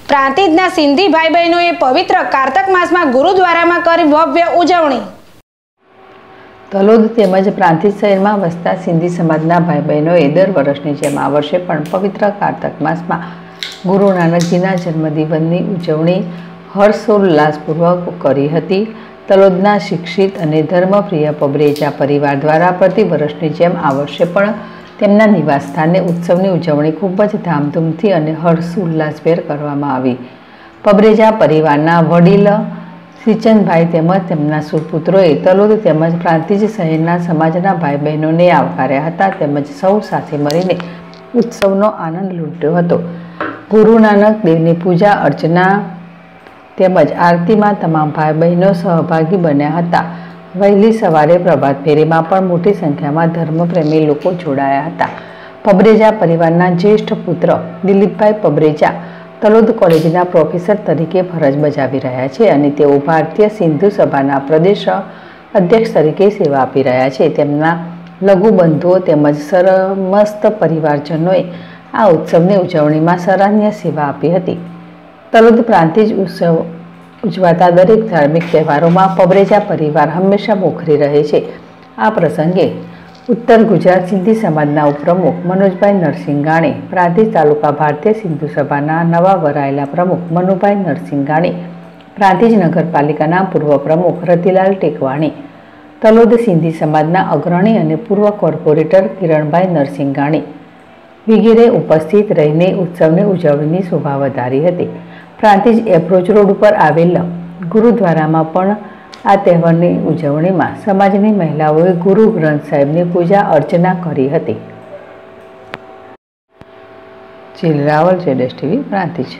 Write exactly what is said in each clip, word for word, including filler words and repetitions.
પ્રાંતિજના સિંધી ભાઈ બહેનોએ પવિત્ર કારતક માસમાં ગુરુદ્વારામાં કરી ભવ્ય ઉજવણી। તલોદ તેમજ પ્રાંતિજ શહેરમાં વસતા સિંધી સમાજના ભાઈ બહેનોએ દર વર્ષની જેમ આ વર્ષે પણ પવિત્ર કારતક માસમાં ગુરુ નાનકજીના જન્મદિવસની ઉજવણી હર્ષોલ્લાસપૂર્વક કરી હતી। તલોદના શિક્ષિત અને ધર્મપ્રિય પબરેજા પરિવાર દ્વારા પ્રતિ વર્ષની જેમ આ વર્ષે પણ તેમના નિવાસ સ્થાને ઉત્સવની ઉજવણી ખૂબ જ ધામધૂમથી અને હર્ષોલ્લાસભેર કરવામાં આવી। પબરેજા પરિવારના વડીલ શ્રીચંદભાઈ તેમજ તેમના સુપુત્રોએ તલોદ તેમજ પ્રાંતિજ શહેરના સમાજના ભાઈ બહેનોને આવકાર્યા હતા તેમજ સૌ સાથે મળીને ઉત્સવનો આનંદ લૂંટ્યો હતો। ગુરુ નાનક દેવની પૂજા અર્ચના તેમજ આરતીમાં તમામ ભાઈ બહેનો સહભાગી બન્યા હતા। વહેલી સવારે પ્રભાત ફેરીમાં પણ મોટી સંખ્યામાં ધર્મપ્રેમી લોકો જોડાયા હતા। પબરેજા પરિવારના જ્યેષ્ઠ પુત્ર દિલીપભાઈ પબરેજા તલોદ કોલેજના પ્રોફેસર તરીકે ફરજ બજાવી રહ્યા છે અને તેઓ ભારતીય સિંધુ સભાના પ્રદેશ અધ્યક્ષ તરીકે સેવા આપી રહ્યા છે। તેમના લઘુ બંધુઓ તેમજ સમસ્ત પરિવારજનોએ આ ઉત્સવની ઉજવણીમાં સરાહનીય સેવા આપી હતી। તલોદ પ્રાંતિજ ઉત્સવ ઉજવાતા દરેક ધાર્મિક તહેવારોમાં પબરેજા પરિવાર હંમેશા મોખરે રહે છે। આ પ્રસંગે ઉત્તર ગુજરાત સિંધી સમાજના ઉપપ્રમુખ મનોજભાઈ નરસિંઘાણી, પ્રાંતિજ તાલુકા ભારતીય સિંધુ સભાના નવા વરાયેલા પ્રમુખ મનુભાઈ નરસિંઘાણી, પ્રાંતિજ નગરપાલિકાના પૂર્વ પ્રમુખ રતિલાલ ટેકવાણી, તલોદ સિંધી સમાજના અગ્રણી અને પૂર્વ કોર્પોરેટર કિરણભાઈ નરસિંઘાણી વગેરે ઉપસ્થિત રહીને ઉત્સવની ઉજવણીની શોભા વધારી હતી। પ્રાંતિજ એપ્રોચ રોડ ઉપર આવેલ ગુરુદ્વારામાં પણ આ તહેવારની ઉજવણીમાં સમાજની મહિલાઓએ ગુરુ ગ્રંથ સાહેબની પૂજા અર્ચના કરી હતી। જીલ રાવલ, જેડેશ TV, Prantij.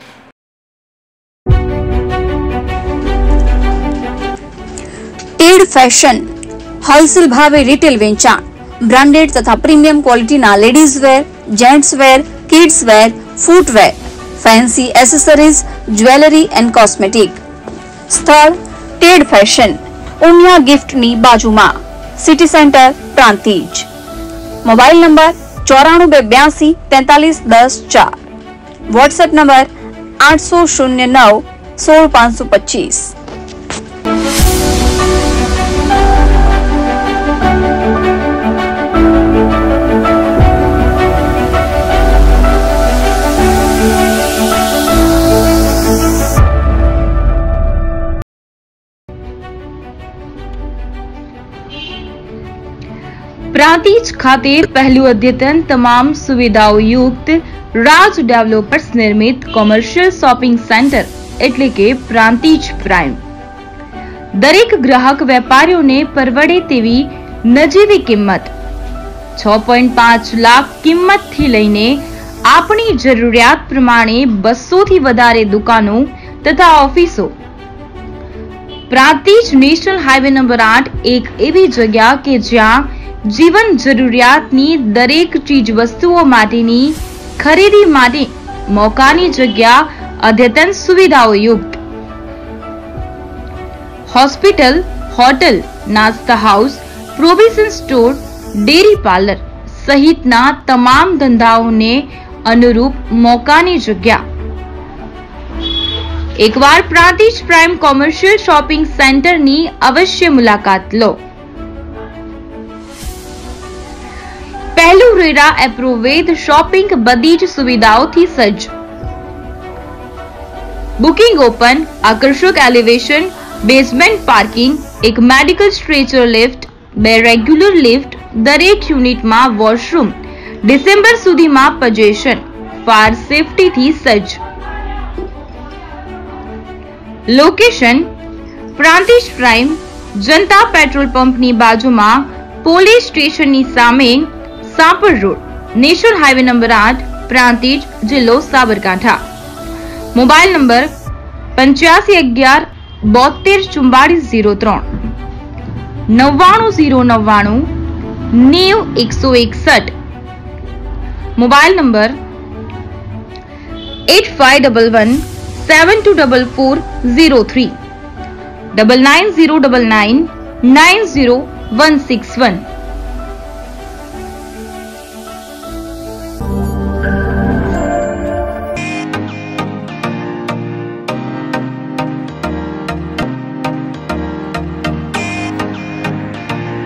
Ted fashion wholesale ભાવે રિટેલ વેચાણ, બ્રાન્ડેડ તથા પ્રીમિયમ ક્વોલિટીના ladies wear, gents wear, kids wear, footwear, fancy accessories, jewellery and cosmetic. સ્થળ ટેડ ફેશન, ઉમિયા ગિફ્ટની બાજુમાં, city centre, Prantij. Mobile number ચોરાણું બે બ્યાસી તેતાલીસ દસ ચાર, વોટ્સએપ નંબર આઠસો શૂન્ય નવ સોળ પાંચસો પચીસ। પ્રાંતિજ ખાતે પહેલું અદ્યતન તમામ સુવિધાઓ યુક્ત રાજ ડેવલપર્સ નિર્મિત કોમર્શિયલ શોપિંગ સેન્ટર એટલે કે પ્રાંતિજ પ્રાઇમ દરેક ગ્રાહક વેપારીઓને પરવડે તેવી નજીવી કિંમત છ પોઈન્ટ પાંચ લાખ કિંમતથી લઈને આપણી જરૂરિયાત પ્રમાણે બસો થી વધારે દુકાનો તથા ઓફિસો। પ્રાંતિજ નેશનલ હાઈવે નંબર આઠ એક એવી જગ્યા કે જ્યાં જીવન જરૂરિયાતની દરેક ચીજ વસ્તુઓ માટેની ખરીદી માટે મોકાની જગ્યા, અદ્યતન સુવિધાઓ યુક્ત હોસ્પિટલ, હોટલ, નાસ્તા house, provision store, dairy parlour સહિતના તમામ ધંધાઓને અનુરૂપ મોકાની જગ્યા। એકવાર પ્રાંતિજ પ્રાઇમ કોમર્શિયલ શોપિંગ સેન્ટરની અવશ્ય મુલાકાત લો। પહેલું રેરા એપ્રુવેદ શોપિંગ બધી જ સુવિધાઓથી સજ્જ, બુકિંગ ઓપન, આકર્ષક એલિવેશન, બેઝમેન્ટ પાર્કિંગ, એક મેડિકલ સ્ટ્રેચર લિફ્ટ, બે રેગ્યુલર લિફ્ટ, દરેક યુનિટમાં વોશરૂમ, ડિસેમ્બર સુધીમાં પજેશન, ફાયર સેફટીથી સજ્જ। Location Prantij prime Janata petrol પંપની બાજુમાં, પોલીસ સ્ટેશનની સામે, Sapar road, national highway number આઠ, પ્રાંતિજ, જિલ્લો સાબરકાંઠા। મોબાઈલ નંબર પંચ્યાસી અગિયાર બોતેર ચુમ્બાળીસ ઝીરો ત્રણ, નવ્વાણું ઝીરો નવ્વાણું નેવ એકસો એકસઠ। Mobile number eight five double one seven two double four zero three, double nine zero double nine nine zero one six one.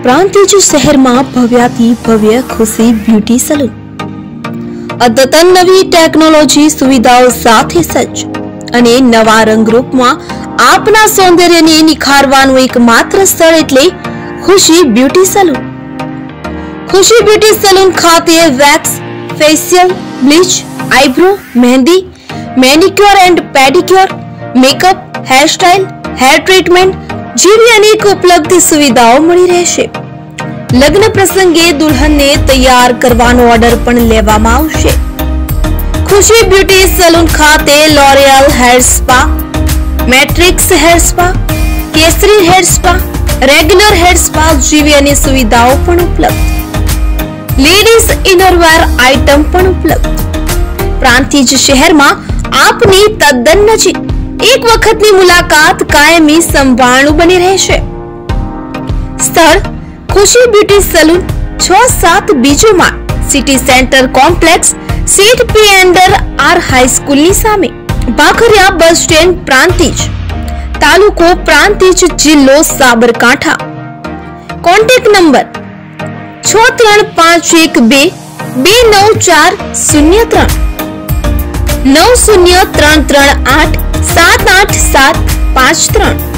Prantij શહેરમાં ભવ્યાથી ભવ્ય ખુશી બ્યુટી સલૂન અદ્યતન નવી ટેકનોલોજી સુવિધાઓ સાથે સજ્જ અને નવા રંગરૂપમાં આપના સૌંદર્યને નિખારવાનું એકમાત્ર સ્થળ એટલે Khushi beauty salon. Khushi beauty salon ખાતે wax, facial, bleach, eyebrow, mehndi, manicure and pedicure, makeup, hairstyle, hair treatment જેવી અનેક ઉપલબ્ધ સુવિધાઓ મળી રહેશે. લગ્ન પ્રસંગે દુલ્હનને તૈયાર કરવાનો ઓર્ડર પણ લેવામાં આવશે. ખુશી બ્યુટી સલૂન ખાતે L'Oreal hair spa, Matrix hair spa, Kesari hair spa, regular hair spa જેવી અનેક સુવિધાઓ પણ ઉપલબ્ધ. લેડીઝ ઇનરવેર આઇટમ પણ ઉપલબ્ધ. પ્રાંતિજ શહેરમાં આપની તદ્દન નજીક એક વખતની મુલાકાત કાયમી સંભાળનું બની રહેશે. સ્થળ ખુશી બ્યુટી સલૂન, છ સાત બીજો માળ, સિટી સેન્ટર કોમ્પ્લેક્સ, સીટ પી અંડર આર હાઈસ્કૂલની સામે, ભાખરિયા બસ સ્ટેન્ડ, પ્રાંતિજ, તાલુકો પ્રાંતિજ, જિલ્લો સાબરકાંઠા. કોન્ટેક્ટ નંબર છ ત્રણ પાંચ એક બે બે નવ ચાર શૂન્ય ત્રણ, નવ શૂન્ય ત્રણ ત્રણ આઠ સાત આઠ સાત પાંચ ત્રણ.